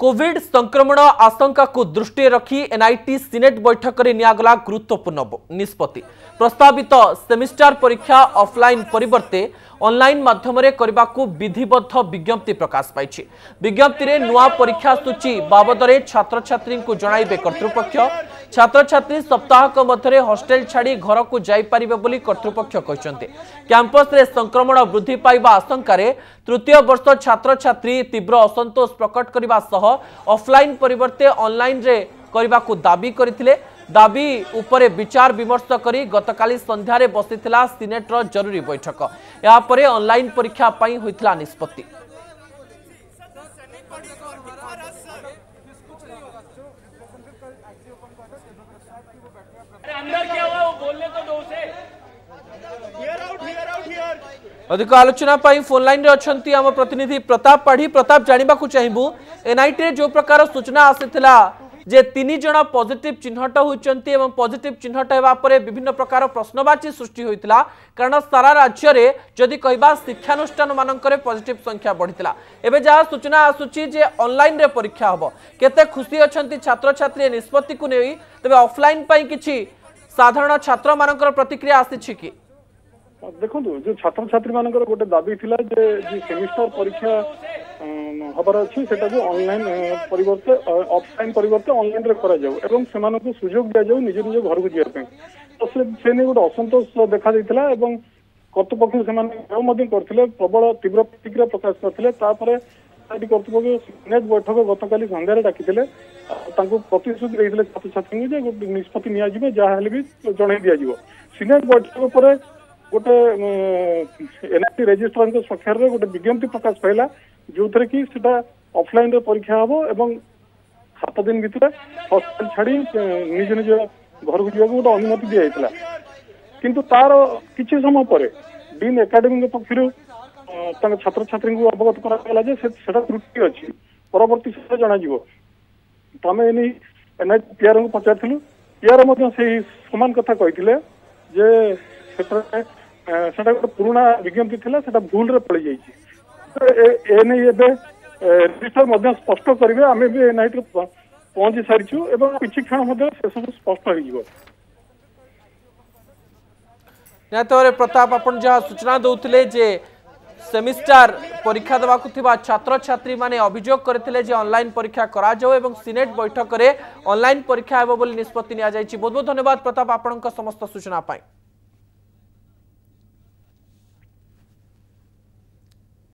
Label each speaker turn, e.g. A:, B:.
A: Covid संक्रमण आशंका को दृष्टि रखी एनआईटी सिनेट बैठक में नियागला गुरुत्वपूर्ण निष्पत्ति। प्रस्तावित सेमिस्टर परीक्षा ऑफलाइन परिवर्ते ऑनलाइन माध्यम करने को विधिबद्ध विज्ञप्ति प्रकाश पाई। विज्ञप्ति रे नुआ परीक्षा सूची बाबद छात्र छात्री को जणाइबे कर्तृपक्ष। छात्र छात्री सप्ताहक मध्य हॉस्टेल छाड़ी घर को जाइपारे बोली कर्तृपक्ष कहते। कैंपस रे संक्रमण वृद्धि पाइबा आशंका तृतीय वर्ष छात्र छात्री तीव्र असंतोष प्रकट करने सह ऑफलाइन परिवर्ते ऑनलाइन रे करने को दाबी करथिले। दाबी उपरे विचार विमर्श करी गतकाली संध्यारे बसिथिला सिनेटर जरूरी बैठक। या परे ऑनलाइन परीक्षा पई होइथिला निष्पत्ति। अधिक आलोचना पाई फोन लाइन रे अछंती आम प्रतिनिधि प्रताप पाढ़ी। प्रताप जानिबा को चाहिबू एनआईटी जो प्रकार सूचना आसीथिला जे 3 जण पॉजिटिव चिन्हट होइचंती एवं पॉजिटिव चिन्हट हेबा परे विभिन्न प्रकार प्रश्नवाची सृष्टि होइतिला। कारण सारा राज्य रे जदि कहबा शिक्षानुष्ठान मानकरे पॉजिटिव संख्या बढ़ितिला। एबे जा सूचना आसुची जे ऑनलाइन रे परीक्षा हबो केते खुशी अछंती छात्र छात्री निष्पत्ति को नेई। तबे ऑफलाइन पई किछि साधारण छात्र मानकर प्रतिक्रिया आसीछि कि
B: देखो जो छात्र छात्री मानकर गोटे दाबी थिला जे सेमिस्टर परीक्षा हबार अच्छी से ऑनलाइन परिवर्ते ऑफलाइन परिवर्ते ऑनलाइन रे करा जाऊ एवं सेमान को सुजोग दिया जाऊ निज निज घर को जीवा तो से ने गोटे असंतोष देखा देइथिला एवं कर्तृपक्ष से करथिले प्रबल तीव्र प्रतिक्रिया प्रकाश करथिले। तापरे कर्तृपक्ष सिनेट बैठक गतकाली संध्यारे डाकिथिले तांको प्रतिश्रुति देइथिले छात्र छात्री जे निष्पत्ति निया जिवे जहा हेले भी जणै दिया जिवो। सिनेट बैठक पर गोटे एनआईटी रजिस्ट्रार पक्षर गोटे विज्ञप्ति प्रकाश पाइला जो थे कि ऑफलाइन रे परीक्षा हम एवं 7 दिन भितर हॉस्पिटल छाड़ी निज निज घर को जावाक गोटे अनुमति दी जाइए। किंतु तार किसी समय पर डीन एकाडेमी पक्षर छात्र छात्री को अवगत कराला जे सेटा त्रुटि अच्छी परवर्ती समय जन तो आम एनआईटी पीआर को पचारू। पीआर समान कथा कही जे सेटा गोटे पुराना विज्ञप्ति थिला सेटा भूल रे पड़ जाइए। एने रजिस्टर स्पष्ट करेंगे आम भी एनआईटी पहुंची सारी एवं किसी क्षण से सब स्पष्ट हो।
A: प्रताप अपन जहाँ सूचना दौले जे सेमिस्टर परीक्षा देवाक थिबा छात्र छात्री माने अभियोग करथिले जे ऑनलाइन परीक्षा करा जाओ एवं सिनेट बैठक रे ऑनलाइन परीक्षा हेबो बोली निष्पत्ति निया जायछि। बहुत बहुत धन्यवाद प्रताप आपनका समस्त सूचना पाई।